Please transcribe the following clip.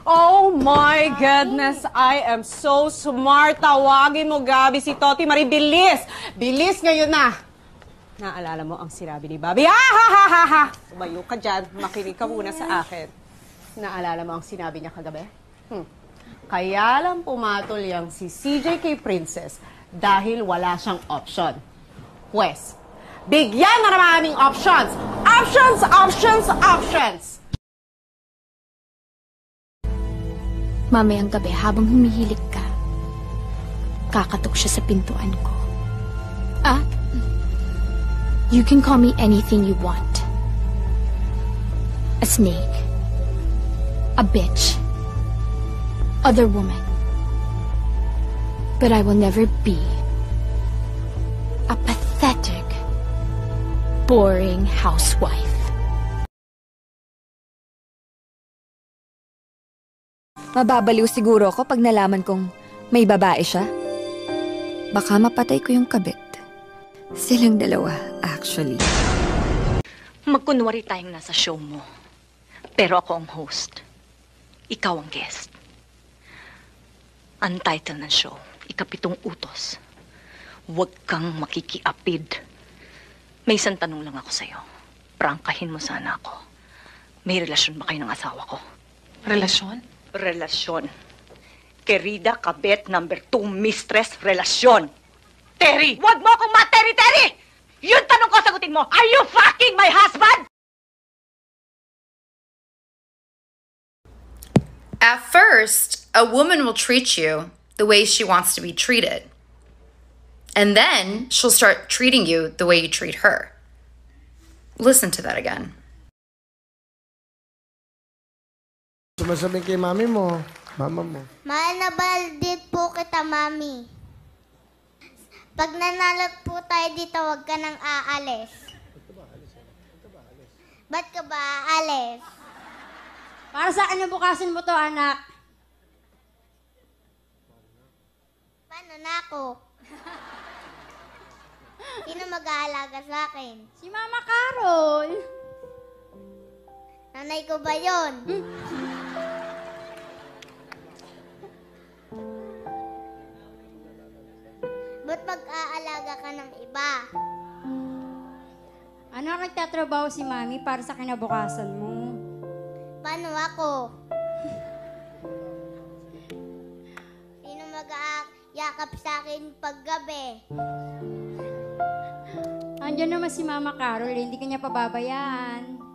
Oh my goodness, I am so smart. Tawagin mo, Gabi, si Toti Marie. Bilis! Bilis ngayon na! Naalala mo ang sinabi ni Bobby? Ha ha ha ha ha! Umayo ka dyan. Makinig ka muna sa akin. Naalala mo ang sinabi niya kagabi? Kaya lang pumatol yang si CJ kay Princess dahil wala siyang option. Pwes, bigyan na naman aming options! Options! Options! Options! Mamayang gabi, habang humihilik ka, kakatok siya sa pintuan ko. You can call me anything you want. A snake. A bitch. Other woman. But I will never be a pathetic, boring housewife. Mababaliw siguro ako pag nalaman kong may babae siya. Baka mapatay ko yung kabit. Silang dalawa, actually. Magkunwari tayong nasa show mo. Pero ako ang host. Ikaw ang guest. Ang title ng show, Ikapitong Utos. Huwag kang makikiapid. May isang tanong lang ako sa'yo. Prangkahin mo sana ako. May relasyon ba kayo ng asawa ko? Relasyon? Relasyon. Querida kabet number 2 mistress, relasyon. Terry! Huwag mo akong ma-Terry! Yun tanong ko, sagutin mo. Are you fucking my husband? At first, a woman will treat you the way she wants to be treated. And then she'll start treating you the way you treat her. Listen to that again. Sumasabi kay mami mo, mama mo. Mahal na din po kita, mami. Pag nanalo po tayo dito, huwag ka nang aalis. Ba't ka ba aalis? Para sa akin bukasin mo to, anak. Paano na ako? Sino mag-aalaga sa akin? Si Mama Carol. Nanay ko ba yun? Ba't mag-aalaga ka ng iba? Ano nagtatrabaho si Mami para sa kinabukasan mo? Paano ako? Sino mag-aayakap sa akin paggabi? Andiyan naman si Mama Carol, hindi kanya pababayaan.